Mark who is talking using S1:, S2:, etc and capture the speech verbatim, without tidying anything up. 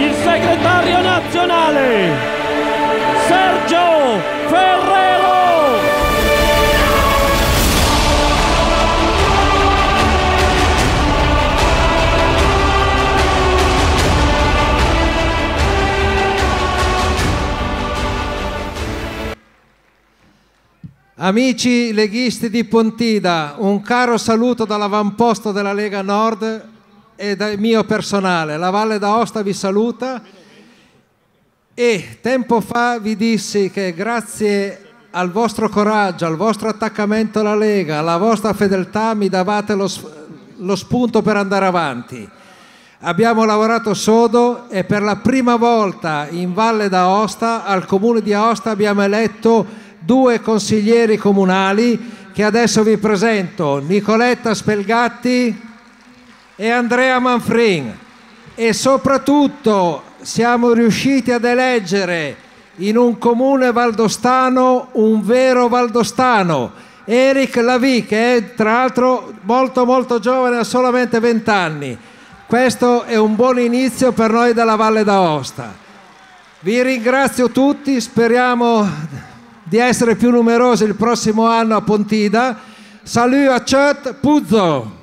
S1: il segretario nazionale Sergio Ferrero.
S2: Amici leghisti di Pontida, un caro saluto dall'avamposto della Lega Nord e dal mio personale. La Valle d'Aosta vi saluta e tempo fa vi dissi che grazie al vostro coraggio, al vostro attaccamento alla Lega, alla vostra fedeltà mi davate lo, lo spunto per andare avanti. Abbiamo lavorato sodo e per la prima volta in Valle d'Aosta, al Comune di Aosta, abbiamo eletto due consiglieri comunali che adesso vi presento, Nicoletta Spelgatti e Andrea Manfrin, e soprattutto siamo riusciti ad eleggere in un comune valdostano un vero valdostano, Eric Lavie, che è tra l'altro molto molto giovane, ha solamente venti anni. Questo è un buon inizio per noi della Valle d'Aosta. Vi ringrazio tutti, speriamo di essere più numerosi il prossimo anno a Pontida. Salut a Chet Puzzo!